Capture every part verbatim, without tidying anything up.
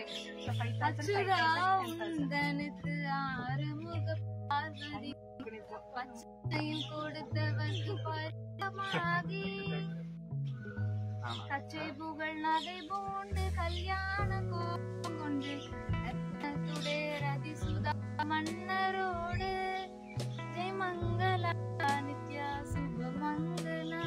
அச்சுதாவுந்தனுக்கு ஆறுமுக பார்வதி பச்சையில் கொடுத்தவர்க்கு பரிமாகி கச்சை புகழ் நகை பூண்டு கல்யாண கோபம் கொண்டு ரதிசுதா மன்னரோடு ஜெய் மங்களா நித்யா சுபமங்களா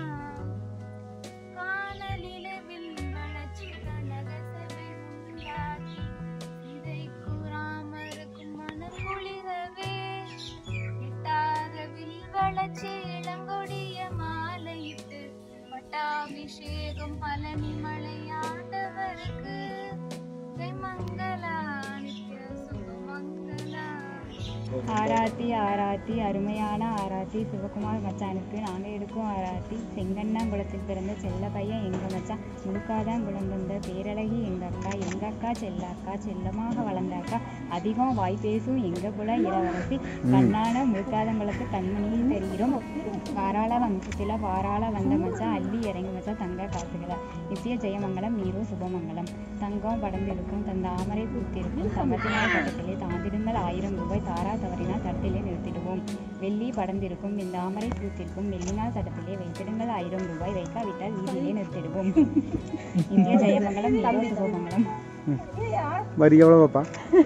காணலிலவில் வளர்ச்சி கனக சபை உண்டாகி இதை கூறாமருக்கும் மனம் குளிரவே இட்டாரவில் வளர்ச்சி இளங்கொடிய மாலையிட்டு பட்டாபிஷேகம் பழனி மலையாண்டவருக்கு ஜெய் மங்களா நித்ய சுபமங்களா. ஆராத்தி ஆராத்தி அருமையான ஆராத்தி சிவகுமார் மச்சானுக்கு நாங்கள் எடுக்கும் ஆராத்தி. செங்கண்ணாங்குளத்தில் பிறந்த செல்ல பையன் எங்க மச்சான், முழுக்காதான் தந்த பேரழகி எங்க அக்கா, எங்க அக்கா செல்ல அக்கா, செல்லமாக வளர்ந்த அக்கா, அதிகம் வாய் பேசும் எங்க குல இளவரசி, கண்ணான முழுக்காதங்குளத்து கண்மணியில் தெரிகிறோம், வாராள வம்சத்தில் வாராள வந்த மச்சான், அள்ளி இறங்கி மச்சான் தங்க காசுகளா, நித்திய ஜெயமங்கலம் நீரோ சுபமங்கலம், தங்கம் படர்ந்திருக்கும் தந்த ஆமரை பூத்திருக்கும் தங்கத்தினால் படத்திலே தாந்திருங்கள் ஆயிரம் ரூபாய், தாரா தவறினால் தடத்திலே நிறுத்திடுவோம், வெள்ளி படர்ந்திருக்கும் இந்த ஆமரை பூத்திருக்கும் வெள்ளினால் தடத்திலே வைத்திடுங்கள் ஆயிரம் ரூபாய், வைக்காவிட்டால் வீதியிலே நிறுத்திடுவோம். இந்திய ஜெயமங்கலம் நீரோ சுபமங்கலம். வரி எவ்வளோ பாப்பா?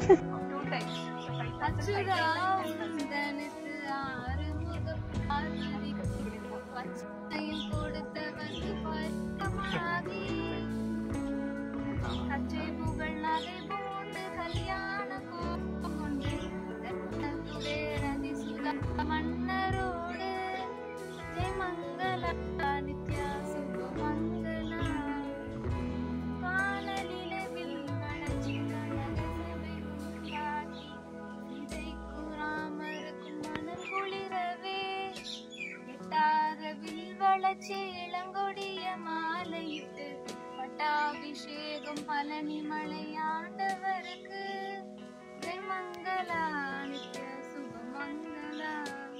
அச்சுதாவுந்தனுக்கு ஆறுமுக பார்வதி பச்சையில் கொடுத்தவர்க்கு பரிமாகி கச்சை புகழ் நகை பூண்டு கல்யாண கோபம் கொண்டு ரதிசுதா மன்னரோடு ஜெய் மங்களா நித்யா சுபமங்களா காணலிலவில் வளர்ச்சி கனக சபை உண்டாகி இதை கூறாமருக்கும் மனம் குளிரவே எட்டாரவில் வளர்ச்சி இளங்கொடிய மாலையிட்டு பட்டாபிஷேகம் பழனி மலையாண்டவருக்கு ஜெய் மங்களா நித்ய சுபமங்களா.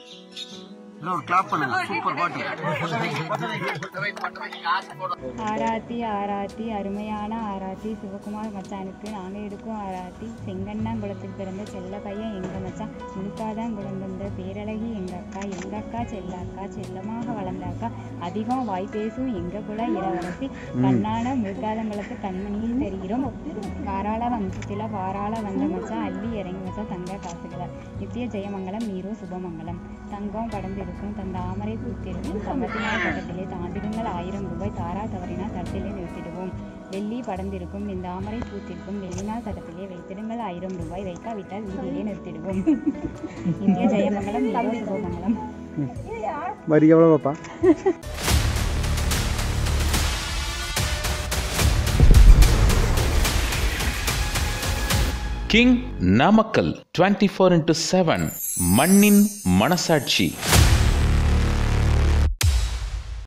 ஆராத்தி ஆராத்தி அருமையான ஆராத்தி சிவகுமார் மச்சானுக்கு நாங்கள் எடுக்கும் ஆராத்தி. செங்கண்ணாங்குளத்தில் பிறந்த செல்ல பையன் எங்க மச்சான், முழுக்காதான் தந்த பேரழகி எங்க அக்கா, எங்க அக்கா செல்ல அக்கா, செல்லமாக வளர்ந்த அக்கா, அதிகம் வாய் பேசும் எங்க குல இளவரசி, கண்ணான முழுக்காதங்குளத்து கண்மணியில் தெரிகிறோம், வாராள வம்சத்தில் வாராள வந்த மச்சான், அள்ளி இறங்கி மச்சான் தங்க காசுகளா, நித்திய ஜெயமங்கலம் நீரோ சுபமங்கலம், தங்கம் படர்ந்திருக்கும் தந்த ஆமரை பூத்திருக்கும் தங்கத்தினால் படத்திலே தாந்திடுங்கள் ஆயிரம் ரூபாய், தாரா தவறினால் தடத்திலே நிறுத்திடுவோம், வெள்ளி படர்ந்திருக்கும் இந்த ஆமரை பூத்திருக்கும் வெள்ளினால் தடத்திலே வைத்திடுங்கள் ஆயிரம் ரூபாய், வைக்காவிட்டால் வீதியிலே நிறுத்திடுவோம். இந்திய ஜெயமங்கலம் நீரோ சுபமங்கலம். வரி எவ்வளோ பாப்பா? King Namakkal twenty four into seven மண்ணின் மனசாட்சி.